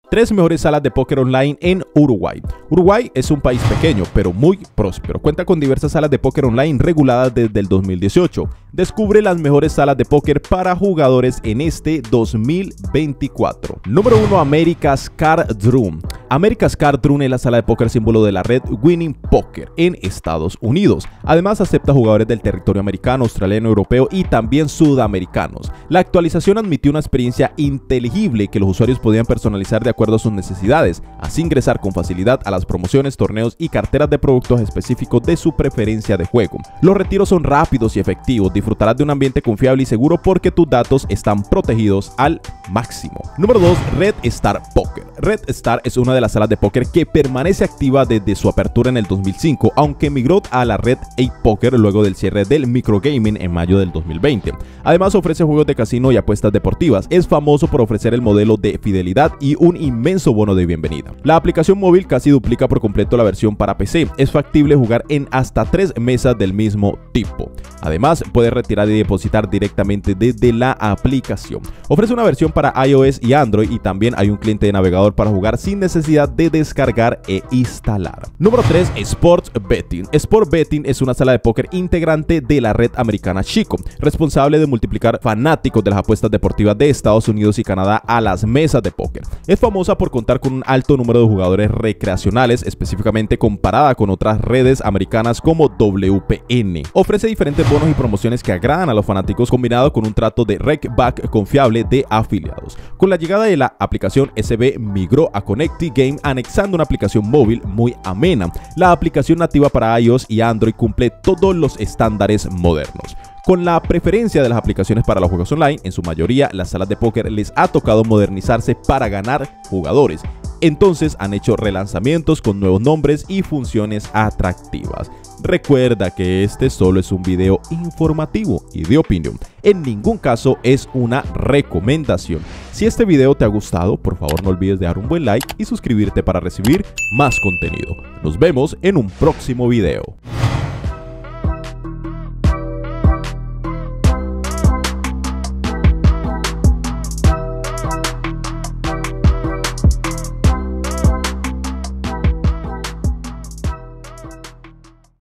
3 mejores salas de póker online en Uruguay. Uruguay es un país pequeño, pero muy próspero. Cuenta con diversas salas de póker online reguladas desde el 2018. Descubre las mejores salas de póker para jugadores en este 2024. Número 1. America's Card Room. America's Card Room es la sala de póker símbolo de la red Winning Poker en Estados Unidos. Además, acepta jugadores del territorio americano, australiano, europeo y también sudamericanos. La actualización admitió una experiencia inteligible que los usuarios podían personalizar de acuerdo a sus necesidades, así ingresar con facilidad a las promociones, torneos y carteras de productos específicos de su preferencia de juego. Los retiros son rápidos y efectivos. Disfrutarás de un ambiente confiable y seguro porque tus datos están protegidos al máximo. Número 2. Red Star Poker. Red Star es una de las salas de póker que permanece activa desde su apertura en el 2005, aunque migró a la red A-Poker luego del cierre del microgaming en mayo del 2020. Además, ofrece juegos de casino y apuestas deportivas. Es famoso por ofrecer el modelo de fidelidad y un inmenso bono de bienvenida. La aplicación móvil casi duplica por completo la versión para PC. Es factible jugar en hasta 3 mesas del mismo tipo. Además, puedes retirar y depositar directamente desde la aplicación. Ofrece una versión para iOS y Android y también hay un cliente de navegador para jugar sin necesidad de descargar e instalar. Número 3. Sports Betting. Sport Betting es una sala de póker integrante de la red americana Chico, responsable de multiplicar fanáticos de las apuestas deportivas de Estados Unidos y Canadá a las mesas de póker. Es famosa por contar con un alto número de jugadores recreacionales, específicamente comparada con otras redes americanas como WPN. Ofrece diferentes bonos y promociones que agradan a los fanáticos, combinado con un trato de rec-back confiable de afiliados. Con la llegada de la aplicación, SB migró a Connected Game, anexando una aplicación móvil muy amena. La aplicación nativa para iOS y Android cumple todos los estándares modernos. Con la preferencia de las aplicaciones para los juegos online, en su mayoría las salas de póker les ha tocado modernizarse para ganar jugadores. Entonces han hecho relanzamientos con nuevos nombres y funciones atractivas. Recuerda que este solo es un video informativo y de opinión. En ningún caso es una recomendación. Si este video te ha gustado, por favor no olvides de dar un buen like y suscribirte para recibir más contenido. Nos vemos en un próximo video.